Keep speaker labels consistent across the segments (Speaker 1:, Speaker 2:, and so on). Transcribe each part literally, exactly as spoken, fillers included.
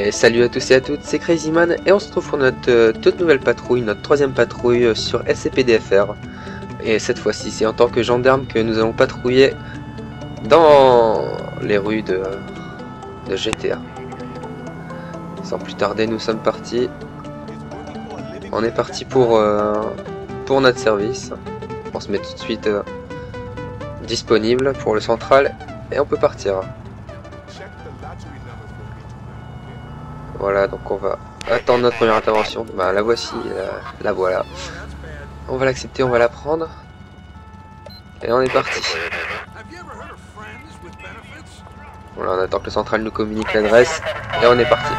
Speaker 1: Et salut à tous et à toutes, c'est Crazyman et on se retrouve pour notre euh, toute nouvelle patrouille, notre troisième patrouille euh, sur S C P D F R. Et cette fois-ci, c'est en tant que gendarme que nous allons patrouiller dans les rues de, de G T A. Sans plus tarder, nous sommes partis. On est parti pour, euh, pour notre service. On se met tout de suite euh, disponible pour le central et on peut partir. Voilà, donc on va attendre notre première intervention. Bah, la voici, la, la voilà. On va l'accepter, on va la prendre. Et on est parti. Voilà, on attend que le central nous communique l'adresse. Et on est parti.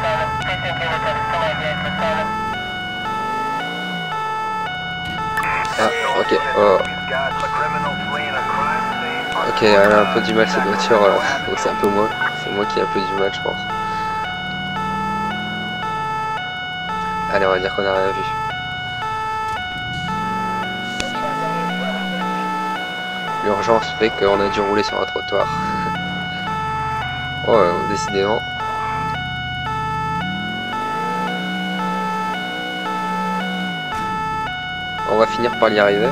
Speaker 1: Ah, ok. Oh. Ok, elle a un peu du mal cette voiture. Euh, donc c'est un peu moi. C'est moi qui ai un peu du mal, je pense. Allez, on va dire qu'on n'a rien vu. L'urgence fait qu'on a dû rouler sur un trottoir. Oh, euh, décidément. On va finir par y arriver.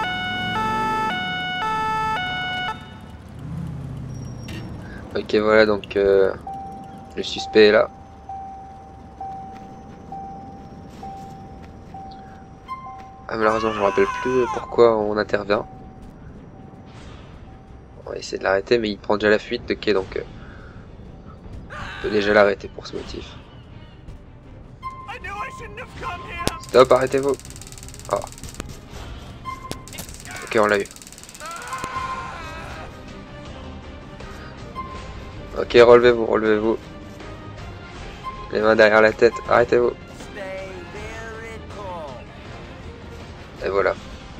Speaker 1: Ok, voilà, donc euh, le suspect est là. Ah, malheureusement, je me rappelle plus pourquoi on intervient. On va essayer de l'arrêter, mais il prend déjà la fuite. Ok, donc euh, on peut déjà l'arrêter pour ce motif. Stop, arrêtez-vous. Oh. Ok, on l'a eu. Ok, relevez-vous, relevez-vous. Les mains derrière la tête, arrêtez-vous. Et voilà.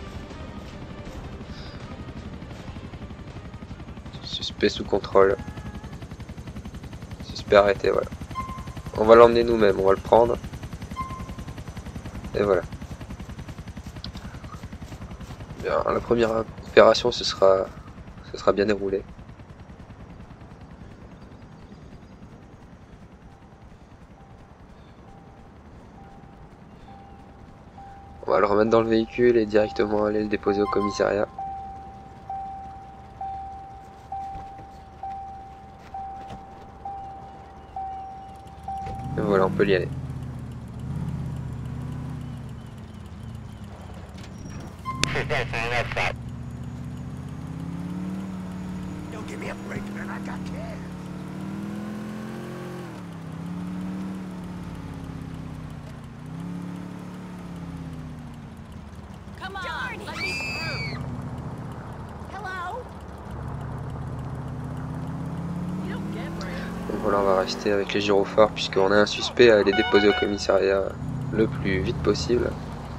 Speaker 1: Suspect sous contrôle. Suspect arrêté, voilà. On va l'emmener nous-mêmes, on va le prendre. Et voilà. Bien, la première opération, ce sera, ce sera bien déroulé. On va le remettre dans le véhicule et directement aller le déposer au commissariat. Et voilà, on peut y aller. Donc voilà, on va rester avec les gyrophares puisqu'on a un suspect à aller déposer au commissariat le plus vite possible.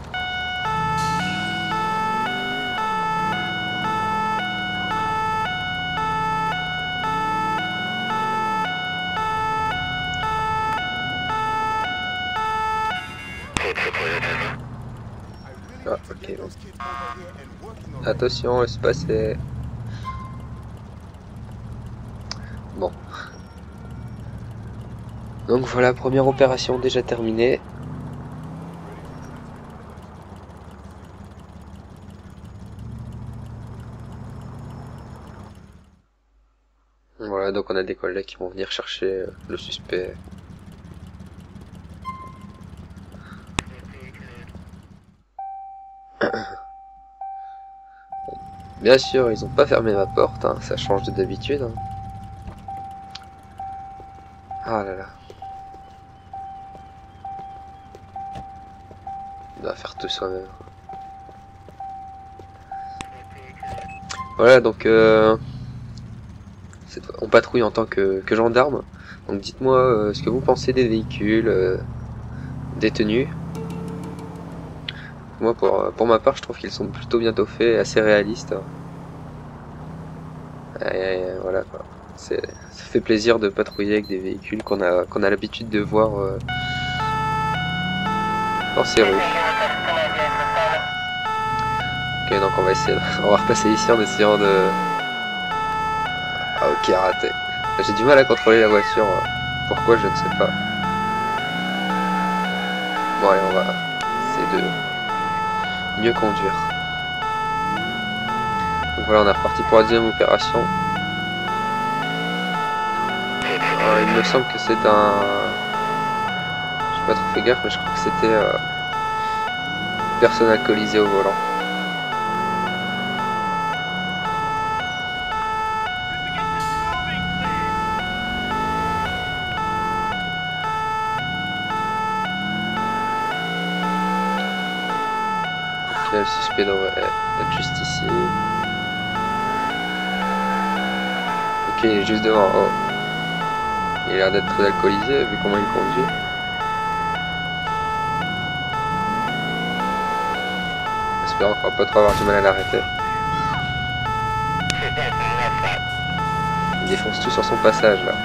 Speaker 1: Ah, ok, bon. Attention, laisse passer. Bon. Donc voilà, première opération déjà terminée. Voilà, donc on a des collègues qui vont venir chercher le suspect. Bien sûr, ils ont pas fermé ma porte, hein, ça change de d'habitude. Hein. Ah là là. On doit faire tout soi-même. Voilà, donc euh, on patrouille en tant que, que gendarme. Donc dites-moi euh, ce que vous pensez des véhicules euh, détenus. Moi, pour, pour ma part, je trouve qu'ils sont plutôt bientôt faits et assez réalistes. Et, et, voilà, quoi. Ça fait plaisir de patrouiller avec des véhicules qu'on a, qu'on a l'habitude de voir euh, dans ces rues. Ok, donc on va essayer de... on va repasser ici en essayant de... Ah, ok, raté. J'ai du mal à contrôler la voiture. Pourquoi, je ne sais pas. Bon allez, on va essayer de mieux conduire. Donc voilà, on est reparti pour la deuxième opération. Alors, il me semble que c'est un... J'ai pas trop fait gaffe, mais je crois que c'était euh... personne alcoolisée au volant. Ok, le suspect devrait être juste ici. Ok, il est juste devant. Oh. Il a l'air d'être très alcoolisé vu comment il conduit. J'espère qu'on va pas trop avoir du mal à l'arrêter. Il défonce tout sur son passage là.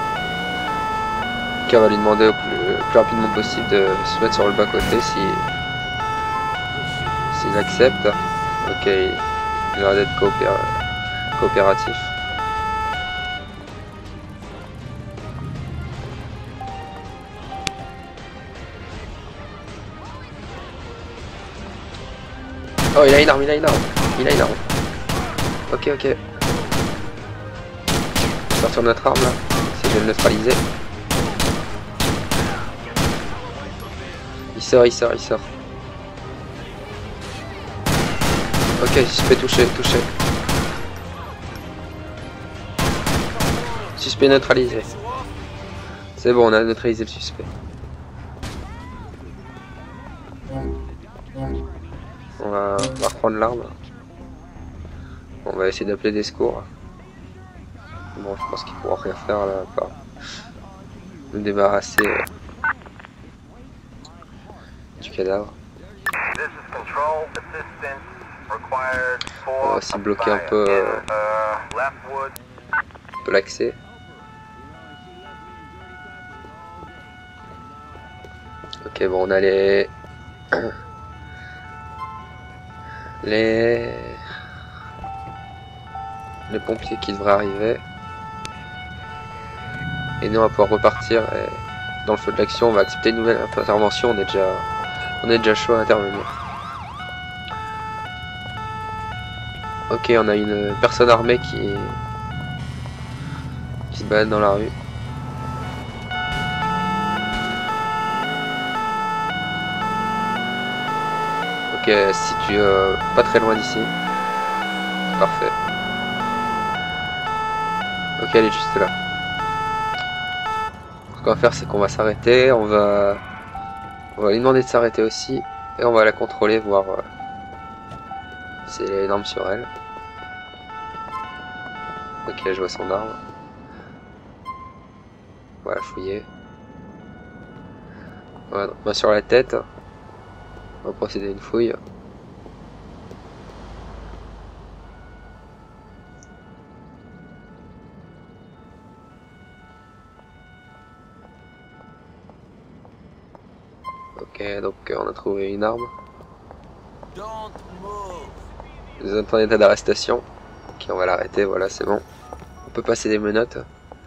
Speaker 1: Ok, on va lui demander au plus, le plus rapidement possible de se mettre sur le bas-côté si s'il accepte. Ok, il a l'air d'être coopér... coopératif. Oh, il a une arme, il a une arme, il a une arme. Ok, ok. Sortir notre arme là, essayer de le neutraliser. Il sort, il sort, il sort. Ok, suspect touché, touché. Suspect neutralisé. C'est bon, on a neutralisé le suspect. On va, on va reprendre l'arme. On va essayer d'appeler des secours. Bon, je pense qu'il pourra rien faire là, à part nous débarrasser euh, du cadavre. On va aussi bloquer un peu, euh, un peu l'accès. Ok, bon, on a les... les... les pompiers qui devraient arriver. Et nous on va pouvoir repartir et dans le feu de l'action on va accepter une nouvelle intervention, on est déjà on est déjà chaud à intervenir. Ok, on a une personne armée qui qui se balade dans la rue. Ok, elle se situe euh, pas très loin d'ici. Parfait. Ok, elle est juste là. Ce qu'on va faire, c'est qu'on va s'arrêter, on va... on va lui demander de s'arrêter aussi, et on va la contrôler, voir euh, si elle a une arme sur elle. Ok, je vois son arme. On va la fouiller. Voilà, main sur la tête. On va procéder à une fouille. Ok, donc euh, on a trouvé une arme. Nous sommes en état d'arrestation. Ok, on va l'arrêter, voilà, c'est bon. On peut passer des menottes.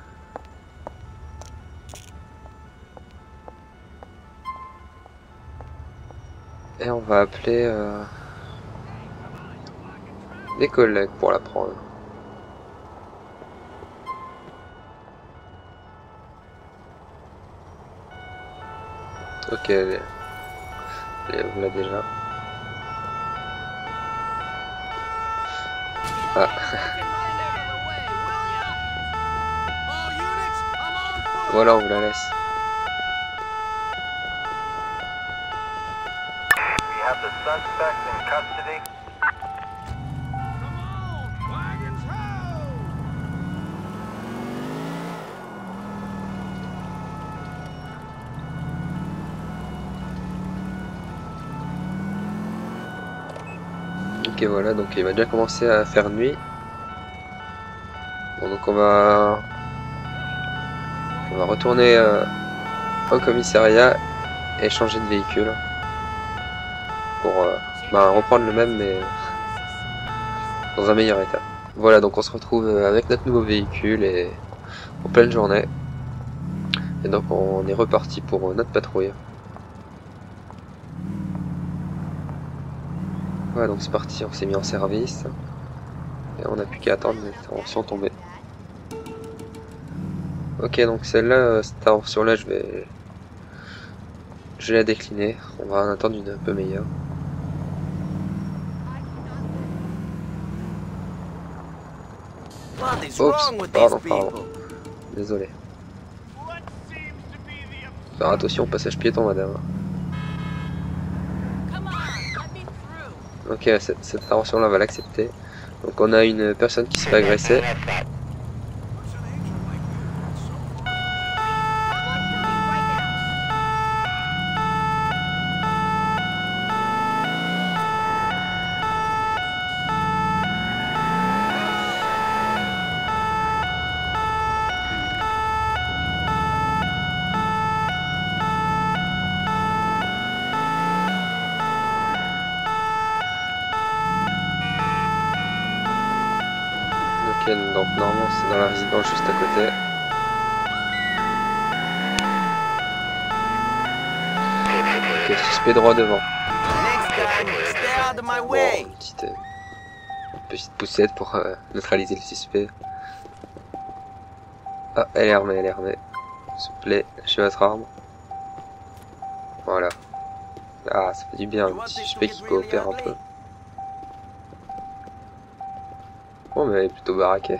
Speaker 1: Et on va appeler euh, des collègues pour la prendre. Ok, elle est, elle est là déjà. Ah. Voilà, on vous la laisse. Ok, voilà, donc il va déjà commencer à faire nuit. Bon, donc on va on va retourner euh, au commissariat et changer de véhicule pour euh, bah, reprendre le même mais dans un meilleur état. Voilà, donc on se retrouve avec notre nouveau véhicule et en pleine journée. Et donc on est reparti pour notre patrouille. Voilà, donc c'est parti, on s'est mis en service. Et on n'a plus qu'à attendre l'intervention tombée. Ok, donc celle-là, cette intervention-là, je vais... Je vais la décliner. On va en attendre une un peu meilleure. Oups, pardon, pardon. Désolé. Faire attention au passage piéton, madame. Ok, cette, cette intervention-là, on va l'accepter. Donc on a une personne qui se fait agresser. Ok, donc normalement c'est dans la résidence juste à côté. Ok, suspect droit devant. Bon, une petite, euh, petite poussette pour euh, neutraliser le suspect. Ah, elle est armée, elle est armée. S'il vous plaît, lâchez votre arme. Voilà. Ah, ça fait du bien, un petit suspect qui coopère un peu. Bon, mais elle est plutôt baraquée.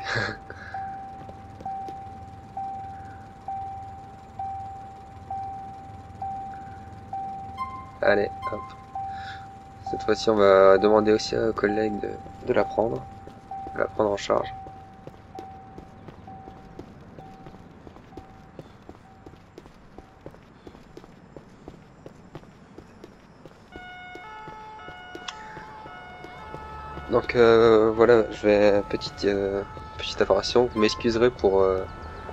Speaker 1: Allez, hop. Cette fois-ci, on va demander aussi à nos collègues de, de la prendre. De la prendre en charge. Donc euh, voilà, je vais petite euh, petite information. Vous m'excuserez pour euh,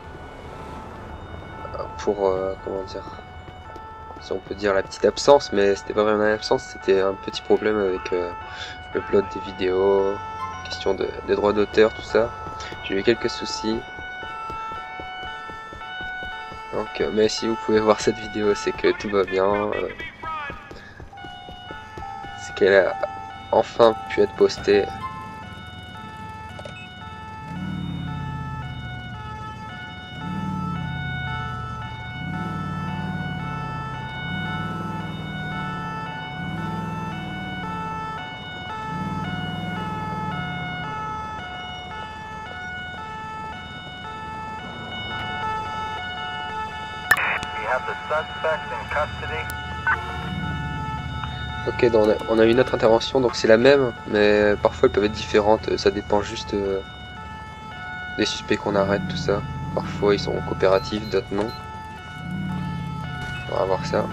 Speaker 1: pour euh, comment dire, si on peut dire la petite absence, mais c'était pas vraiment une absence, c'était un petit problème avec euh, le upload des vidéos, question de des droits d'auteur, tout ça. J'ai eu quelques soucis. Donc, euh, mais si vous pouvez voir cette vidéo, c'est que tout va bien. Euh, c'est qu'elle a enfin pu être postée. Ok, donc on a, on a une autre intervention, donc c'est la même, mais parfois elles peuvent être différentes, ça dépend juste euh, des suspects qu'on arrête, tout ça. Parfois ils sont coopératifs, d'autres non. On va voir ça.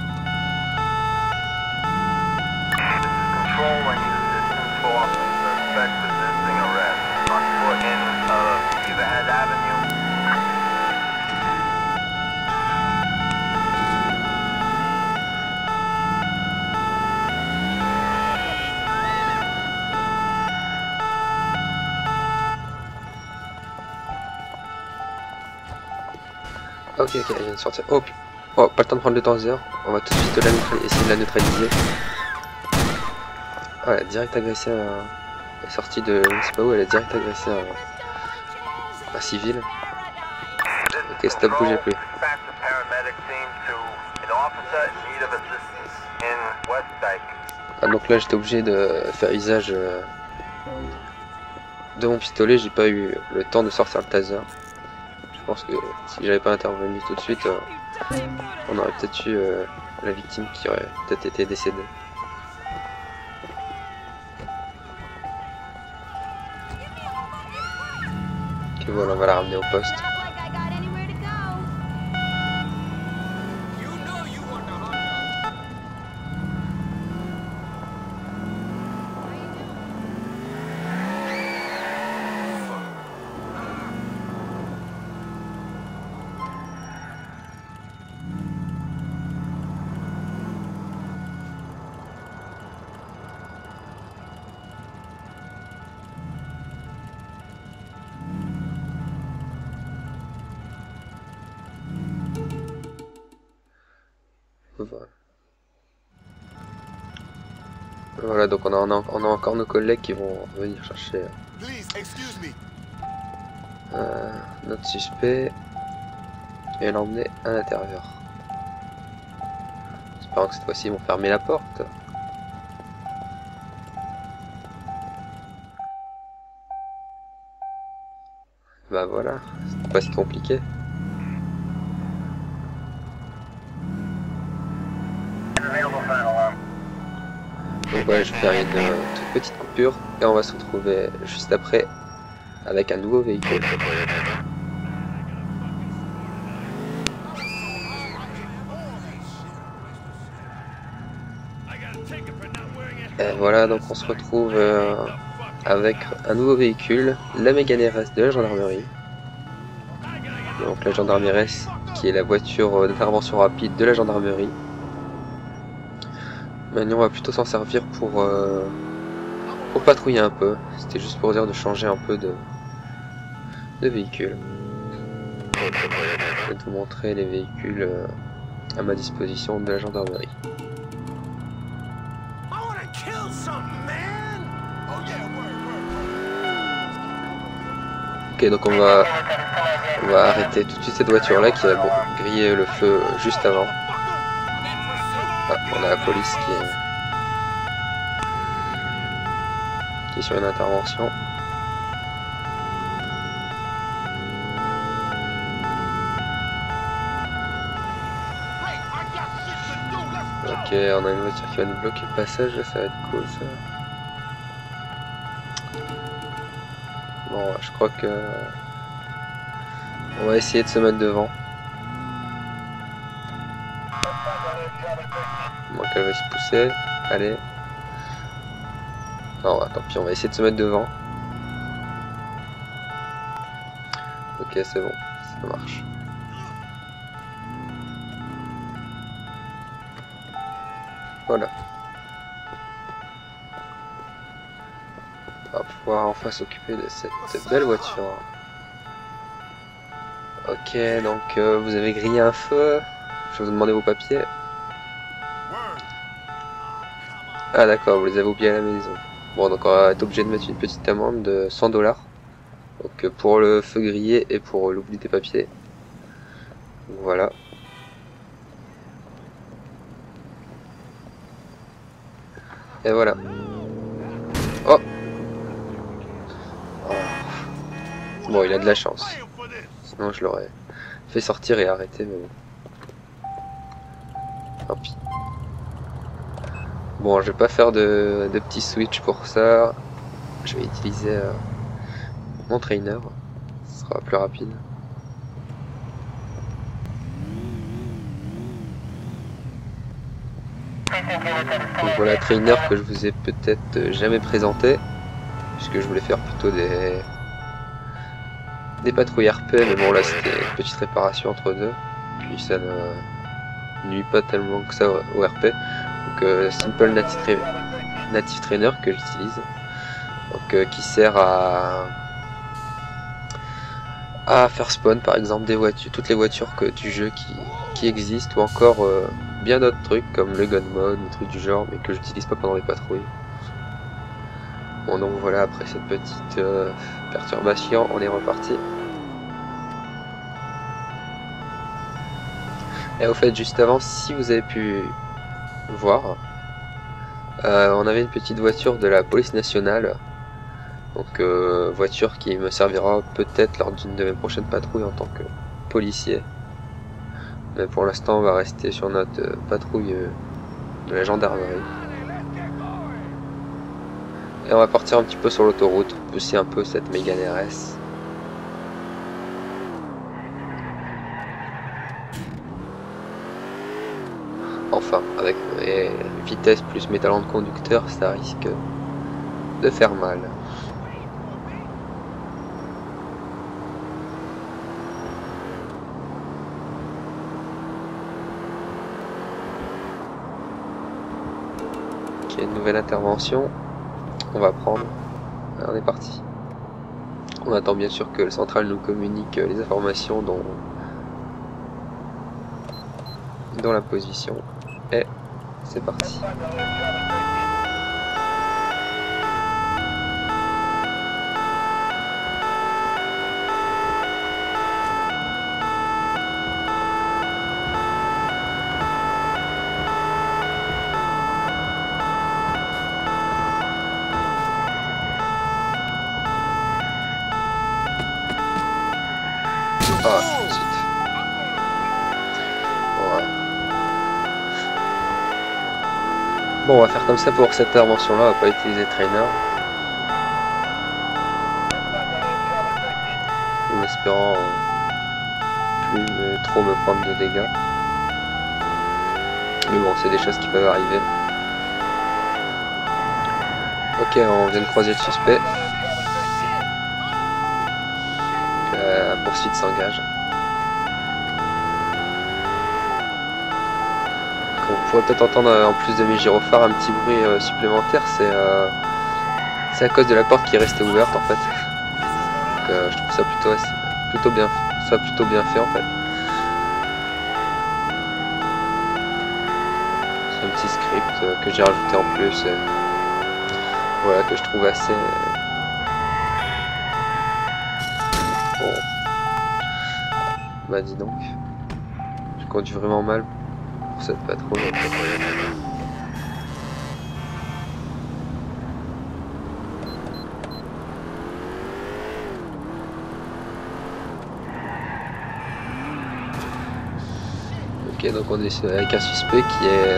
Speaker 1: Ok, ok, elle vient de sortir. Oh, oh, pas le temps de prendre le temps zéro. On va tout de suite la essayer de la neutraliser. Ah, elle a direct agressé un... Elle est sortie de... Je sais pas où, elle a direct agressé un... un civil. Ok, stop, bougez plus. Ah, donc là j'étais obligé de faire usage euh, de mon pistolet, j'ai pas eu le temps de sortir le taser. Je pense que si j'avais pas intervenu tout de suite, euh, on aurait peut-être eu euh, la victime qui aurait peut-être été décédée. Ok, voilà, on va la ramener au poste. Voilà. Voilà, donc on a, on a, on a encore nos collègues qui vont venir chercher euh, notre suspect et l'emmener à l'intérieur. J'espère que cette fois-ci ils vont fermer la porte. Bah voilà, c'est pas si compliqué. Donc voilà, je vais faire une euh, toute petite coupure et on va se retrouver juste après avec un nouveau véhicule. Et voilà, donc on se retrouve euh, avec un nouveau véhicule, la Mégane R S de la gendarmerie. Donc la gendarmerie R S qui est la voiture d'intervention rapide de la gendarmerie. Maintenant on va plutôt s'en servir pour, euh, pour patrouiller un peu. C'était juste pour dire de changer un peu de, de véhicule. Je vais vous montrer les véhicules euh, à ma disposition de la gendarmerie. Ok, donc on va, on va arrêter tout de suite cette voiture là qui a bon, grillé le feu juste avant. Ah, on a la police qui est, qui est sur une intervention. Ok, on a une voiture qui va nous bloquer le passage, là ça va être cool ça. Bon, je crois que on va essayer de se mettre devant. Bon, qu'elle va se pousser. Allez. Non, tant pis, on va essayer de se mettre devant. Ok, c'est bon, ça marche. Voilà. On va pouvoir enfin s'occuper de cette belle voiture. Ok, donc euh, vous avez grillé un feu. Je vais vous demander vos papiers. Ah d'accord, vous les avez oubliés à la maison. Bon, donc on va être obligé de mettre une petite amende de cent dollars. Donc pour le feu grillé et pour l'oubli des papiers. Voilà. Et voilà. Oh, oh. Bon, il a de la chance. Sinon je l'aurais fait sortir et arrêter, mais bon. Tant pis. Bon, je vais pas faire de, de petits switch pour ça. Je vais utiliser euh, mon trainer. Ce sera plus rapide. Donc voilà, trainer que je vous ai peut-être jamais présenté, puisque je voulais faire plutôt des des patrouilles R P, mais bon là c'était une petite réparation entre deux, puis ça ne nuit pas tellement que ça au R P. Donc euh, Simple Native, Tra Native Trainer que j'utilise, donc euh, qui sert à à faire spawn par exemple des voitures, toutes les voitures que, du jeu qui, qui existent, ou encore euh, bien d'autres trucs comme le gun mode, des trucs du genre, mais que j'utilise pas pendant les patrouilles. Bon, donc voilà, après cette petite euh, perturbation, on est reparti. Et au fait, juste avant, si vous avez pu voir, euh, on avait une petite voiture de la police nationale. Donc euh, voiture qui me servira peut-être lors d'une de mes prochaines patrouilles en tant que policier. Mais pour l'instant on va rester sur notre euh, patrouille euh, de la gendarmerie. Et on va partir un petit peu sur l'autoroute, pousser un peu cette Mégane R S. Enfin, avec mes vitesses plus mes talents de conducteur, ça risque de faire mal. Ok, une nouvelle intervention. On va prendre. Alors, on est parti. On attend bien sûr que le central nous communique les informations dont, dont la position. Et c'est parti. Bon, on va faire comme ça pour cette intervention là, on va pas utiliser trainer. En espérant euh, plus mais trop me prendre de dégâts. Mais bon, c'est des choses qui peuvent arriver. Ok, on vient de croiser le suspect. La poursuite s'engage. On pourrait peut-être entendre en plus de mes gyrophares un petit bruit euh, supplémentaire, c'est euh, c'est à cause de la porte qui est restée ouverte en fait. Donc, euh, je trouve ça plutôt assez, plutôt bien, ça plutôt bien fait en fait. C'est un petit script euh, que j'ai rajouté en plus, et voilà, que je trouve assez bon. Bah dis donc, je conduis vraiment mal pour cette patrouille. Ok, donc on est avec un suspect qui est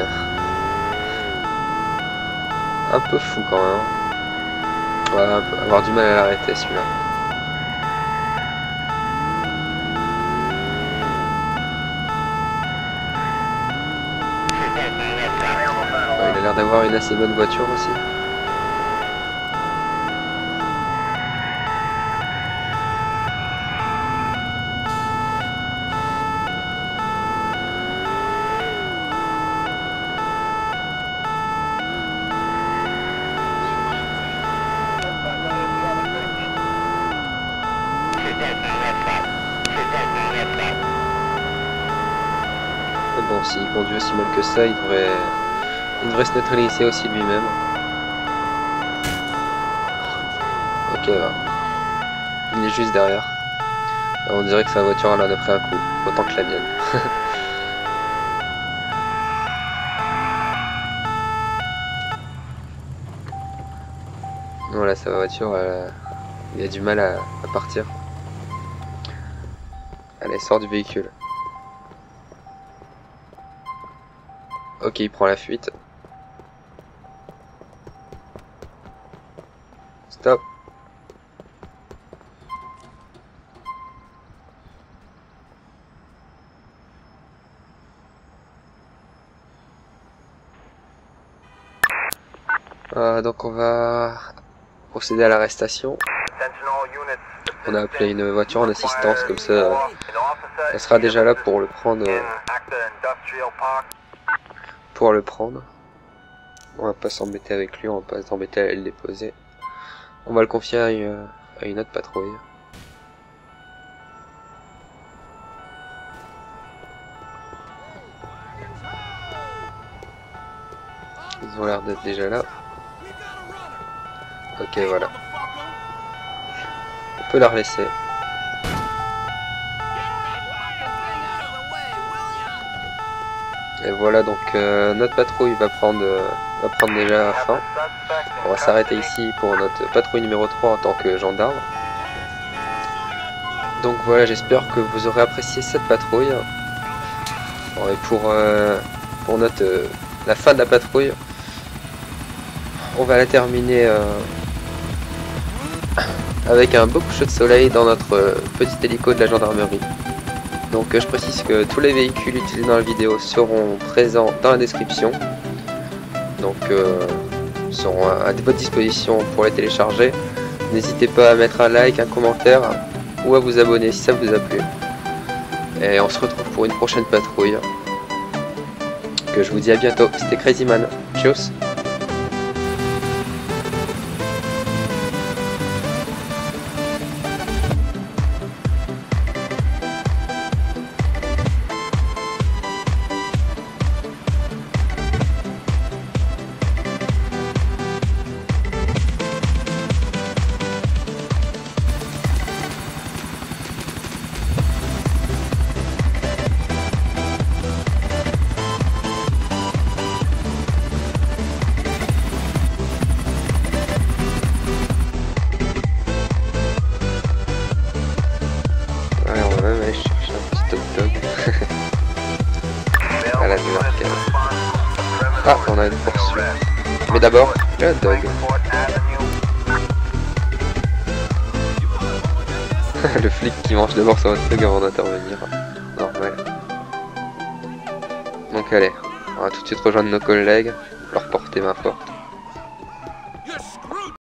Speaker 1: un peu fou quand même. On va avoir du mal à l'arrêter celui-là. Ouais, il a l'air d'avoir une assez bonne voiture aussi. Bon, s'il conduit aussi mal que ça, il devrait, il devrait se neutraliser aussi lui-même. Ok, bah. Il est juste derrière. Alors, on dirait que sa voiture elle en a pris un coup, autant que la mienne. Voilà, sa voiture, elle, il a du mal à, à partir. Allez, sort du véhicule. Ok, il prend la fuite. Stop. Euh, donc on va procéder à l'arrestation. On a appelé une voiture en assistance, comme ça euh, elle sera déjà là pour le prendre. Euh, pour le prendre. On va pas s'embêter avec lui, on va pas s'embêter à le déposer. On va le confier à une, à une autre patrouille. Ils ont l'air d'être déjà là. Ok, voilà. On peut la relaisser. Et voilà, donc euh, notre patrouille va prendre, euh, va prendre déjà fin. On va s'arrêter ici pour notre patrouille numéro trois en tant que gendarme. Donc voilà, j'espère que vous aurez apprécié cette patrouille. Bon, et pour, euh, pour notre, euh, la fin de la patrouille, on va la terminer euh, avec un beau coucher de soleil dans notre euh, petit hélico de la gendarmerie. Donc euh, je précise que tous les véhicules utilisés dans la vidéo seront présents dans la description. Donc euh, seront à, à votre disposition pour les télécharger. N'hésitez pas à mettre un like, un commentaire ou à vous abonner si ça vous a plu. Et on se retrouve pour une prochaine patrouille. Que je vous dis à bientôt. C'était Crazyman. Tchuss. Ah, on a une poursuite. Mais d'abord, le hot dog. Le flic qui mange d'abord son hot dog avant d'intervenir. Normal. Donc allez, on va tout de suite rejoindre nos collègues, leur porter main forte.